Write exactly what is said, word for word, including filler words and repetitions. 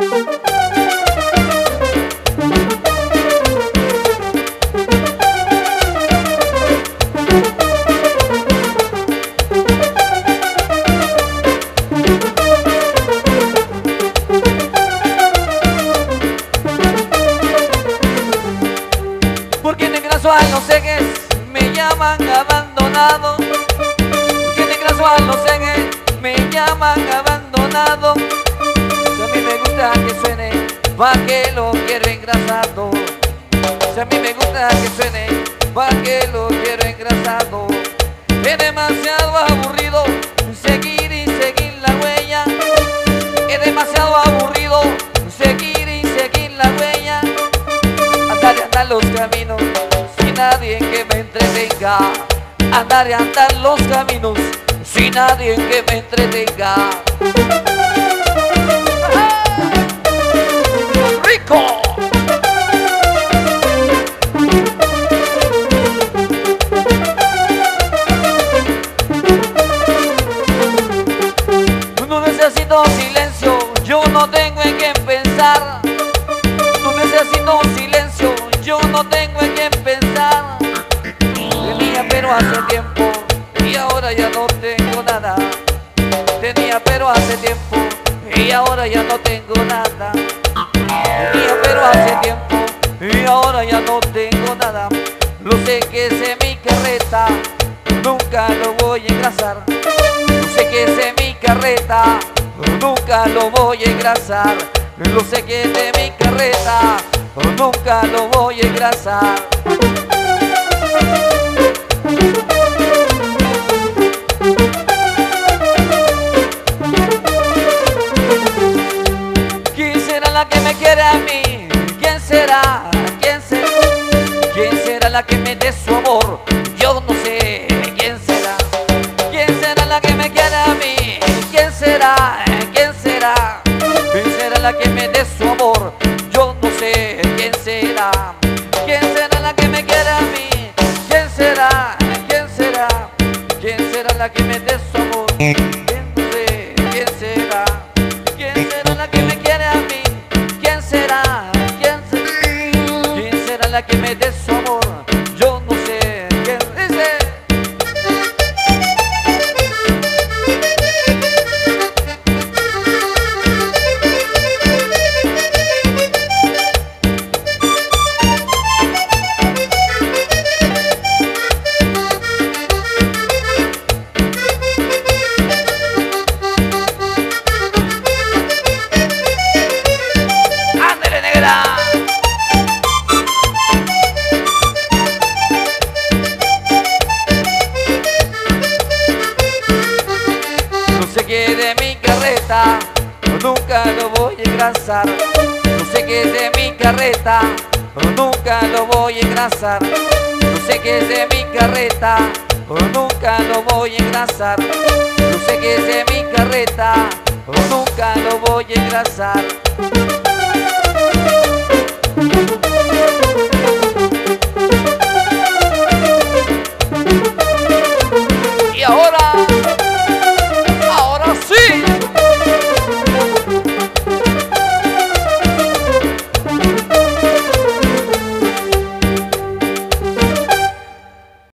Porque en el casual los ejes me llaman abandonado. Porque en el casual los ejes me llaman abandonado. Si a mí me gusta que suene, pa' que lo quiero engrasado. Si a mí me gusta que suene, pa' que lo quiero engrasado. Es demasiado aburrido seguir y seguir la huella. Es demasiado aburrido seguir y seguir la huella. Andar y andar los caminos sin nadie que me entretenga. Andar y andar los caminos sin nadie que me entretenga. ¡Rico! No necesito silencio, yo no tengo en qué pensar. No necesito silencio, yo no tengo en qué pensar. Tenía pero hace tiempo y ahora ya no tengo nada. Tenía pero hace tiempo y ahora ya no tengo nada. Tenía pero hace tiempo y ahora ya no tengo nada. Lo sé que es mi carreta, nunca lo voy a engrasar. Lo sé que es mi carreta, nunca lo voy a engrasar. Lo sé que es de mi carreta, nunca lo voy a engrasar. ¿Quién será la que me quiere a mí? ¿Quién será? ¿Quién será? ¿Quién será la que me dé su amor? Yo no sé. ¿Quién será? ¿Quién será la que me quiere a mí? ¿Quién será? ¿Quién será? ¿Quién será la que me dé su amor? Yo no sé. ¿Quién será? ¿Quién será la que me quiere a mí? ¿Quién será? ¿Quién será? ¿Quién será la que me dé su amor? ¿Quién no sé? ¿Quién será? ¿Quién será la que me quiere a mí? ¿Quién será? ¿Quién será? ¿Quién será la que me dé su amor? Yo no sé. ¿Quién dice? ¡Ándale, negra! No sé qué de mi carreta, nunca lo voy a engrasar. No sé qué es de mi carreta, nunca lo voy a engrasar. No sé qué es de mi carreta, nunca lo voy a engrasar. No sé qué es de mi carreta, nunca lo voy a engrasar.